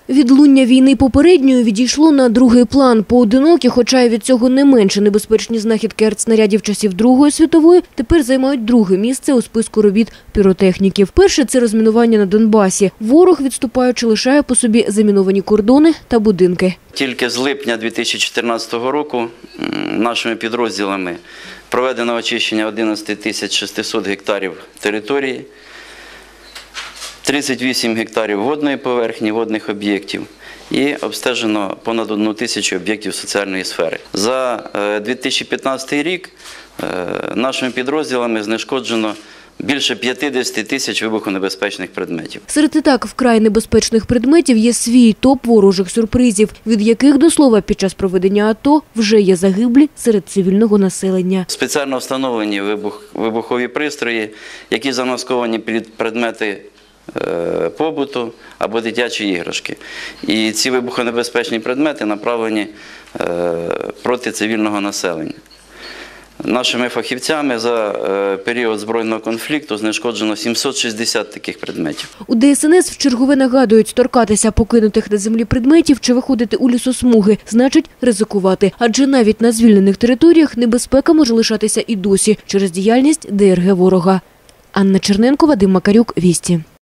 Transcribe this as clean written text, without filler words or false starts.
Відлуння війни попередньої відійшло на другий план. Поодинокі, хоча й від цього не менше небезпечні знахідки артснарядів часів Другої світової, тепер займають друге місце у списку робіт піротехніків. Перше – це розмінування на Донбасі. Ворог, відступаючи, лишає по собі заміновані кордони та будинки. Тільки з липня 2014 року нашими підрозділами проведено очищення 11 600 гектарів території, 38 гектарів водної поверхні, водних об'єктів і обстежено понад 1 тисячу об'єктів соціальної сфери. За 2015 рік нашими підрозділами знешкоджено більше 50 тисяч вибухонебезпечних предметів. Серед і так вкрай небезпечних предметів є свій топ ворожих сюрпризів, від яких, до слова, під час проведення АТО вже є загиблі серед цивільного населення. Спеціально встановлені вибухові пристрої, які замасковані під предмети побуту або дитячі іграшки. І ці вибухонебезпечні предмети направлені проти цивільного населення. Нашими фахівцями за період збройного конфлікту знешкоджено 760 таких предметів. У ДСНС вчергове нагадують, торкатися покинутих на землі предметів чи виходити у лісосмуги – значить ризикувати. Адже навіть на звільнених територіях небезпека може лишатися і досі через діяльність ДРГ ворога. Анна Черненко, Вадим Макарюк, Вісті.